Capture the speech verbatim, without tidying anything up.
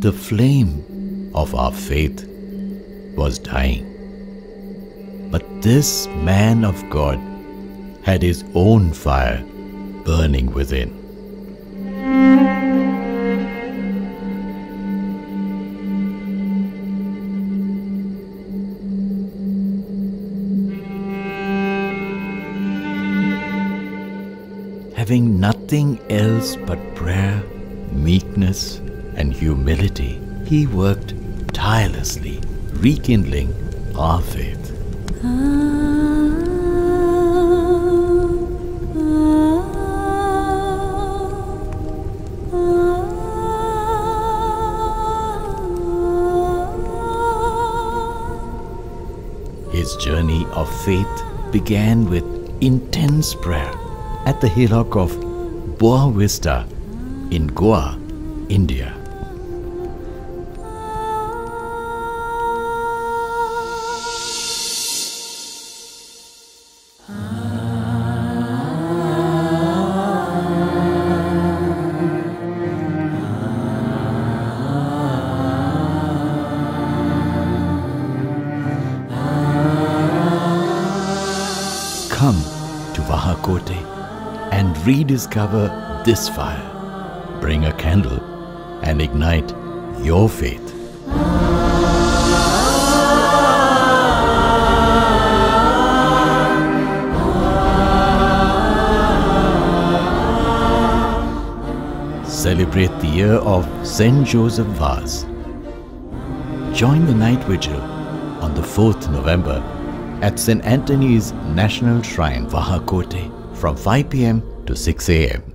the flame of our faith was dying. But this man of God had his own fire burning within. Having nothing else but prayer, meekness, and humility, he worked tirelessly, rekindling our faith. His journey of faith began with intense prayer at the hillock of Boa Vista in Goa, India. Come to Vahakote and rediscover this fire. Bring a candle and ignite your faith. Celebrate the year of Saint Joseph Vaz. Join the night vigil on the fourth of November at Saint Anthony's National Shrine, Vahakote, from five p m to six a m